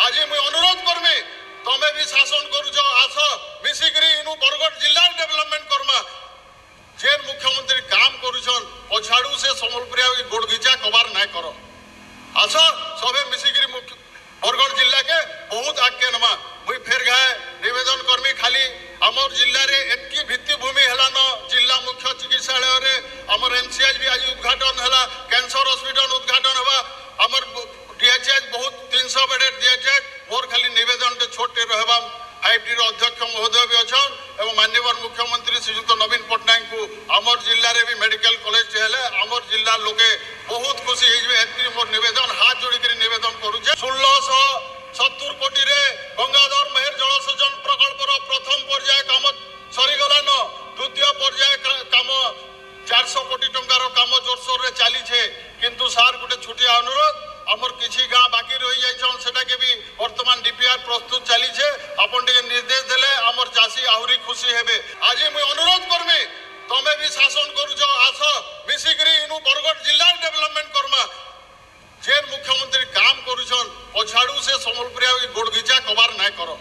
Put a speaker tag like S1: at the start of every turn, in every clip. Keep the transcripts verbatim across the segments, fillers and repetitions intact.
S1: आज मुझे अनुरोध करमी तमें भी शासन करुच आस मिसिकी इनु बरगढ़ जिला डेवलपमेंट करमा जेन मुख्यमंत्री काम करुछन पछाड़ू से संबलपुरिया गोड़घिचा कबार ना कर आस सबे मिसिकी बरगढ़ जिला के बहुत आगे नमा मुई फेर गाए निवेदन कर्मी खाली आमर जिले में एतकी भित्तिभूमि हेलान जिला मुख्य चिकित्सालय रे आमर एमसीएच भी आज उद्घाटन है कैंसर हॉस्पिटल उद्घाटन हवा आमर डीएचएच बहुत तीन सौ बेडेड डीएचएच मोर खाली निवेदन टे छोटे रहबा फाइव टी अध्यक्ष महोदय भी अच्छन एवं माननीय मुख्यमंत्री श्रीयुक्त नवीन पट्टनायक को आमर जिले में भी मेडिकल कॉलेज हेले आमर जिला लोके बहुत खुशी हो मोर निवेदन हाथ जोड़ी निवेदन करुचे षोलश सत्तर कोटी रे गंगाधर मेहर जलसेचन प्रकल्प प्रथम पर्याय काम सरीगलान द्वितीय पर्याय काम चार सौ कोटी टंकार काम जोरसोर रे चली छे किंतु सार गोटे छुटिया अनुरोध आमर किसी गाँ बाकी रही जाइछन सेटा के भी वर्तमान डीपीआर प्रस्तुत चली छे आपन टे निर्देश देले आमर चासी आहुरी खुशी हेबे आज मुई अनुरोध करमी तमे भी शासन करुछ आस मिसिकी इनु बरगढ़ जिला डेवलपमेंट करमा जेन मुख्यमंत्री काम करुछन पछाड़ू से संबलपुरिया गोड़घिचा कबार ना कर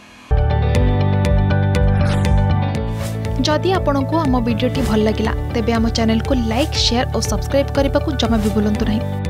S2: जदि आपंक आम भिडी भल लगा तेब आम चैनल को लाइक शेयर और सब्सक्राइब करने को जमा भी भूलु नहीं।